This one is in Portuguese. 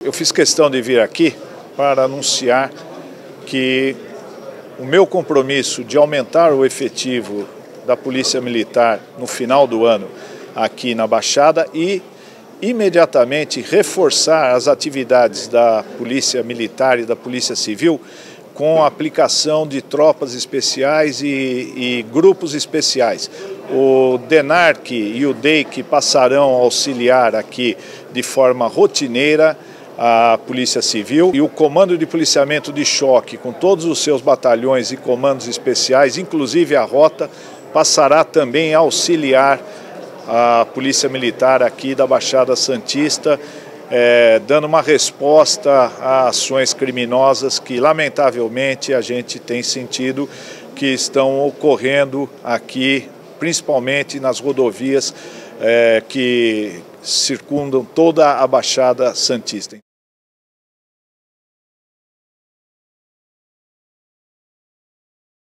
Eu fiz questão de vir aqui para anunciar que o meu compromisso de aumentar o efetivo da Polícia Militar no final do ano aqui na Baixada e imediatamente reforçar as atividades da Polícia Militar e da Polícia Civil com a aplicação de tropas especiais e grupos especiais. O DENARC e o DEIC passarão a auxiliar aqui de forma rotineira a Polícia Civil e o Comando de Policiamento de Choque, com todos os seus batalhões e comandos especiais, inclusive a Rota, passará também a auxiliar a Polícia Militar aqui da Baixada Santista, dando uma resposta a ações criminosas que, lamentavelmente, a gente tem sentido que estão ocorrendo aqui, principalmente nas rodovias que circundam toda a Baixada Santista.